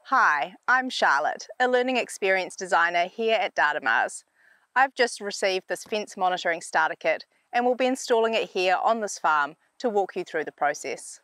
Hi, I'm Charlotte, a Learning Experience Designer here at Datamars. I've just received this fence monitoring starter kit and will be installing it here on this farm to walk you through the process.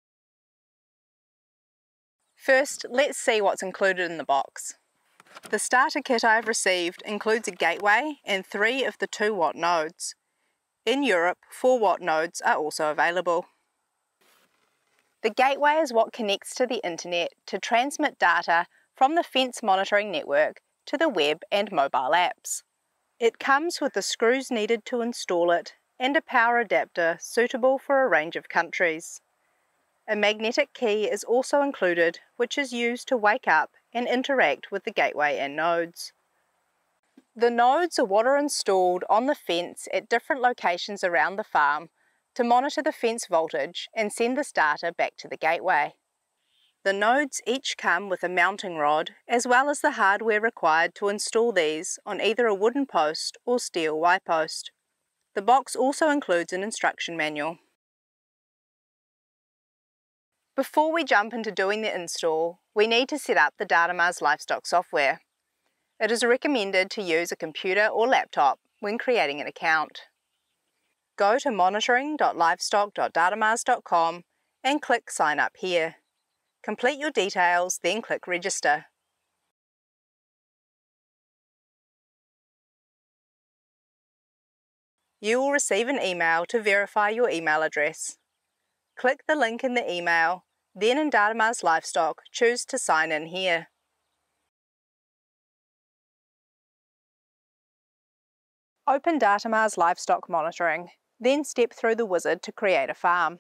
First, let's see what's included in the box. The starter kit I've received includes a gateway and 3 of the 2-watt nodes. In Europe, 4-watt nodes are also available. The gateway is what connects to the internet to transmit data from the fence monitoring network to the web and mobile apps. It comes with the screws needed to install it and a power adapter suitable for a range of countries. A magnetic key is also included, which is used to wake up and interact with the gateway and nodes. The nodes are what are installed on the fence at different locations around the farm to monitor the fence voltage and send this data back to the gateway. The nodes each come with a mounting rod as well as the hardware required to install these on either a wooden post or steel Y post. The box also includes an instruction manual. Before we jump into doing the install, we need to set up the Datamars Livestock software. It is recommended to use a computer or laptop when creating an account. Go to monitoring.livestock.datamars.com and click Sign Up here. Complete your details, then click Register. You will receive an email to verify your email address. Click the link in the email, then in Datamars Livestock, choose to sign in here. Open Datamars Livestock Monitoring, then step through the wizard to create a farm.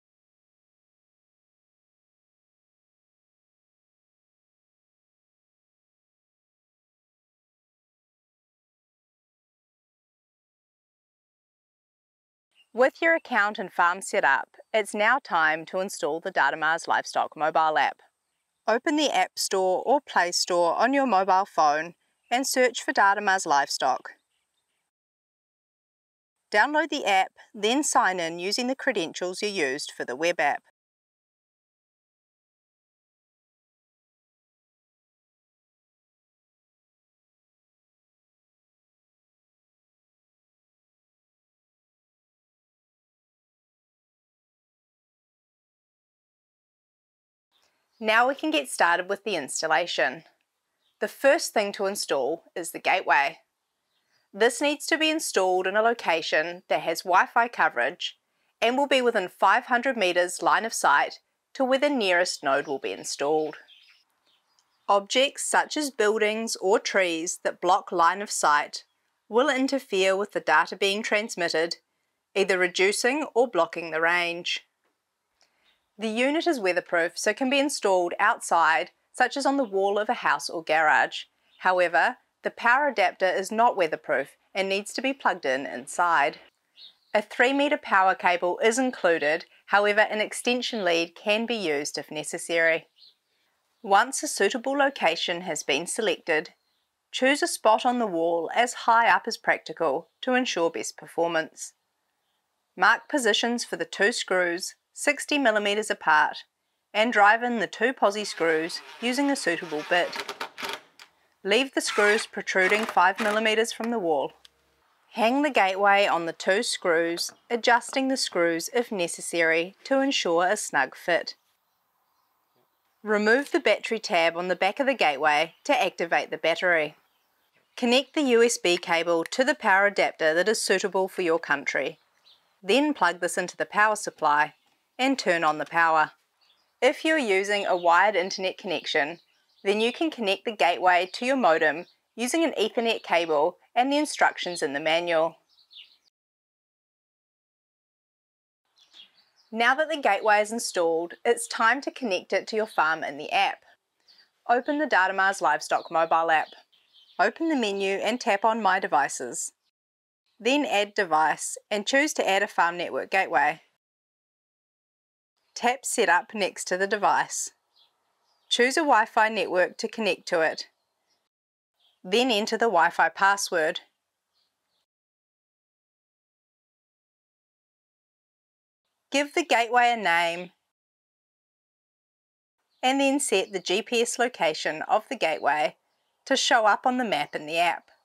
With your account and farm set up, it's now time to install the Datamars Livestock mobile app. Open the App Store or Play Store on your mobile phone and search for Datamars Livestock. Download the app, then sign in using the credentials you used for the web app. Now we can get started with the installation. The first thing to install is the gateway. This needs to be installed in a location that has Wi-Fi coverage and will be within 500 meters line of sight to where the nearest node will be installed. Objects such as buildings or trees that block line of sight will interfere with the data being transmitted, either reducing or blocking the range. The unit is weatherproof, so can be installed outside, such as on the wall of a house or garage. However, the power adapter is not weatherproof and needs to be plugged in inside. A 3-meter power cable is included, however an extension lead can be used if necessary. Once a suitable location has been selected, choose a spot on the wall as high up as practical to ensure best performance. Mark positions for the 2 screws 60 mm apart and drive in the 2 posi screws using a suitable bit. Leave the screws protruding 5 mm from the wall. Hang the gateway on the 2 screws, adjusting the screws if necessary to ensure a snug fit. Remove the battery tab on the back of the gateway to activate the battery. Connect the USB cable to the power adapter that is suitable for your country. Then plug this into the power supply and turn on the power. If you're using a wired internet connection, then you can connect the gateway to your modem using an Ethernet cable and the instructions in the manual. Now that the gateway is installed, it's time to connect it to your farm in the app. Open the Datamars Livestock mobile app. Open the menu and tap on My Devices. Then Add Device and choose to add a farm network gateway. Tap Setup next to the device. Choose a Wi-Fi network to connect to it. Then enter the Wi-Fi password. Give the gateway a name and then set the GPS location of the gateway to show up on the map in the app.